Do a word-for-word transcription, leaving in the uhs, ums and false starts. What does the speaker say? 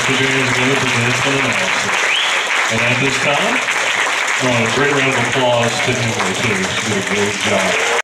Mister James Gibbs against an analysis. And at this time, I want a great round of applause to Emily, too. She did a great job.